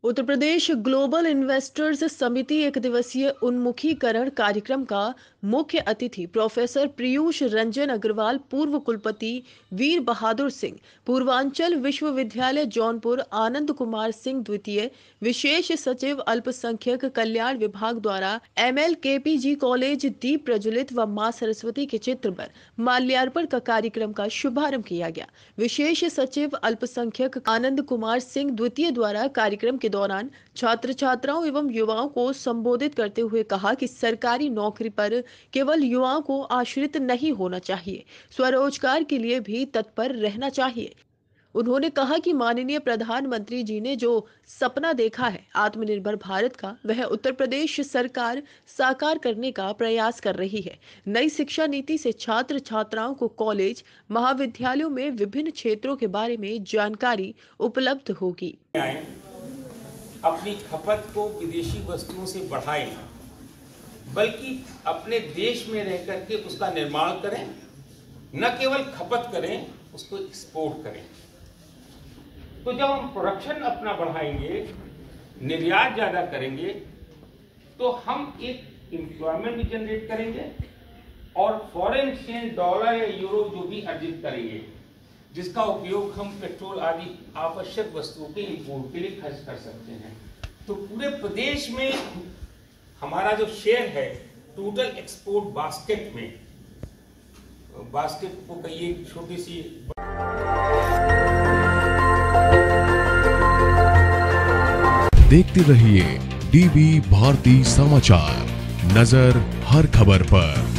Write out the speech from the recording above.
Uttar Pradesh global investors समिति एक दिवसीय उन्मुखीकरण कार्यक्रम का मुख्य अतिथि प्रोफेसर पीयूष रंजन अग्रवाल, पूर्व कुलपति वीर बहादुर सिंह, पूर्वांचल विश्वविद्यालय जौनपुर आनंद कुमार सिंह द्वितीय, विशेष सचिव अल्पसंख्यक कल्याण विभाग द्वारा MLKPG कॉलेज दीप प्रज्वलित व मां सरस्वती के चित्र पर माल्यार्पण का कार्यक्रम का शुभारंभ किया गया। विशेष सचिव अल्पसंख्यक आनंद कुमार सिंह द्वितीय द्वारा कार्यक्रम के दौरान छात्र छात्राओं एवं युवाओं को संबोधित करते हुए कहा कि सरकारी नौकरी पर केवल युवाओं को आश्रित नहीं होना चाहिए, स्वरोजगार के लिए भी तत्पर रहना चाहिए। उन्होंने कहा कि माननीय प्रधानमंत्री जी ने जो सपना देखा है आत्मनिर्भर भारत का, वह उत्तर प्रदेश सरकार साकार करने का प्रयास कर रही है। नई शिक्षा नीति से छात्र छात्राओं को कॉलेज महाविद्यालयों में विभिन्न क्षेत्रों के बारे में जानकारी उपलब्ध होगी। अपनी खपत को विदेशी वस्तुओं से बढ़ाएं, बल्कि अपने देश में रह करके उसका निर्माण करें, न केवल खपत करें, उसको एक्सपोर्ट करें। तो जब हम प्रोडक्शन अपना बढ़ाएंगे, निर्यात ज्यादा करेंगे, तो हम एक एम्प्लॉयमेंट भी जनरेट करेंगे और फॉरेन एक्सचेंज डॉलर या यूरो जो भी अर्जित करेंगे, जिसका उपयोग हम पेट्रोल आदि आवश्यक वस्तुओं के इंपोर्ट के लिए खर्च कर सकते हैं। तो पूरे प्रदेश में हमारा जो शेयर है टोटल एक्सपोर्ट बास्केट में, बास्केट को कहिए छोटी सी, देखते रहिए DB भारती समाचार, नजर हर खबर पर।